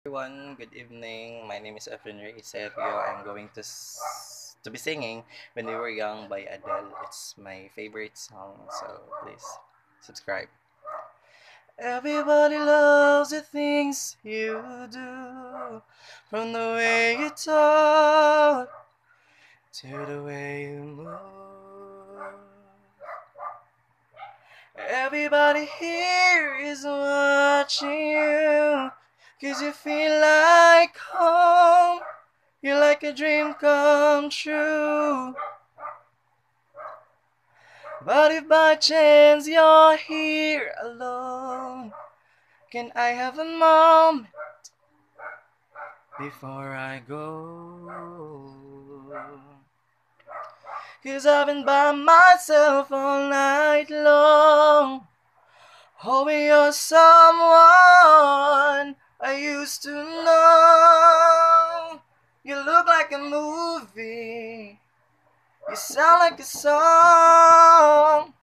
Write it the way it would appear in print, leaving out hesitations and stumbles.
Everyone, good evening. My name is Efrenry Sergio. I'm going to be singing "When We Were Young" by Adele. It's my favorite song, so please subscribe. Everybody loves the things you do, from the way you talk to the way you move. Everybody here is watching you, 'cause you feel like home. You're like a dream come true. But if by chance you're here alone, can I have a moment before I go? 'Cause I've been by myself all night long, hoping you're someone I used to know. You look like a movie, you sound like a song.